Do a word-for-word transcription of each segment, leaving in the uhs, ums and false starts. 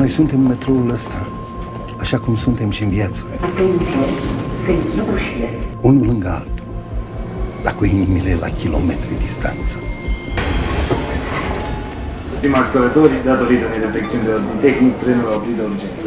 Noi suntem în metroul ăsta, așa cum suntem și în viață. Unul lângă altul, dar cu inimile la kilometri distanță. Stimați călători, datorită unei defecțiuni de ordin tehnic, trenul a oprit de urgență.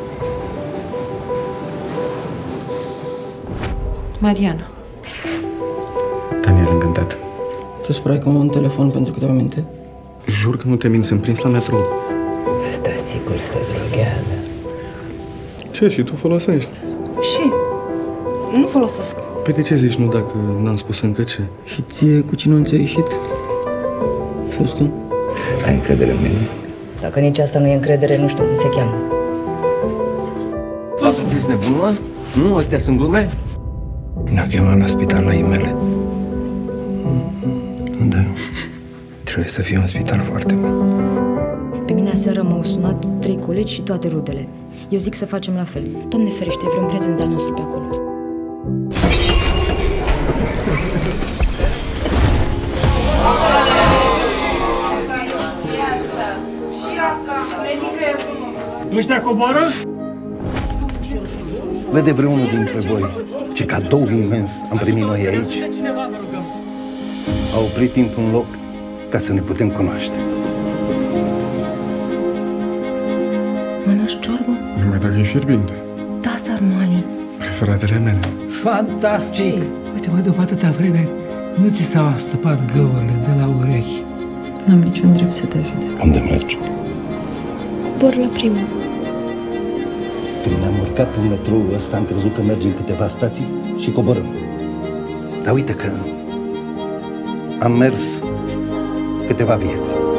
Mariana. Daniel, încântat. Te sperai că am un telefon pentru câteva minute? Jur că nu te mint, sunt prins la metrou. Asta sigur se droghează. Ce, și tu folosești? Și? Nu folosesc. Păi de ce zici nu dacă n-am spus încă ce? Și ție cu cine nu ți-a ieșit? Fostul? Ai încredere în mine? Dacă nici asta nu e încredere, nu știu cum se cheamă. A, sunteți nebun, mă? Nu? Astea sunt glume? Ne-au chemat la spital la imele. Da. Trebuie să fie un spital foarte bun. Pe mine aseară m-au sunat trei colegi și toate rudele. Eu zic să facem la fel. Doamne ferește, vreun prieten de-al nostru pe acolo. Ăștia coboară? Vede vreunul dintre voi ce cadou imens am primit noi aici? A oprit timpul în loc ca să ne putem cunoaște. Mănânci ciorbă? Numai dacă e fierbinte. Da, sarmale. Preferatele mele. Fantastic! Uite, mă, după atâta vreme, nu ți s-au astupat găurile de la urechi. N-am niciun drept să te ajute. Unde mergi? Cobor la prima. Când ne-am urcat în metroul ăsta, am crezut că mergem câteva stații și coborâm. Dar uite că am mers câteva vieți.